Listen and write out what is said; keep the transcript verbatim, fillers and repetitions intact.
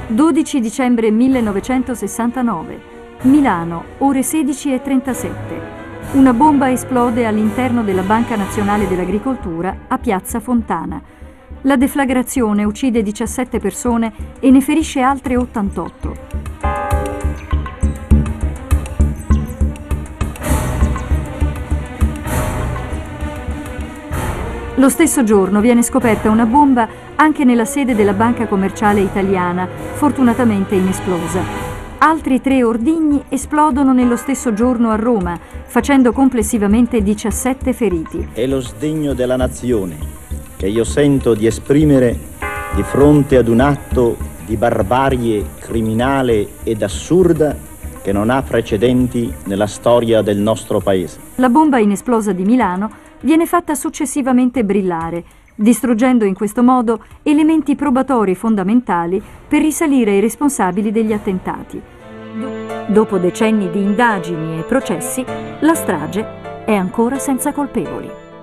dodici dicembre millenovecentosessantanove. Milano, ore sedici e trentasette. Una bomba esplode all'interno della Banca Nazionale dell'Agricoltura a Piazza Fontana. La deflagrazione uccide diciassette persone e ne ferisce altre ottantotto. Lo stesso giorno viene scoperta una bomba anche nella sede della Banca Commerciale Italiana, fortunatamente inesplosa. Altri tre ordigni esplodono nello stesso giorno a Roma, facendo complessivamente diciassette feriti. È lo sdegno della nazione che io sento di esprimere di fronte ad un atto di barbarie criminale ed assurda che non ha precedenti nella storia del nostro paese. La bomba inesplosa di Milano viene fatta successivamente brillare, distruggendo in questo modo elementi probatori fondamentali per risalire ai responsabili degli attentati. Dopo decenni di indagini e processi, la strage è ancora senza colpevoli.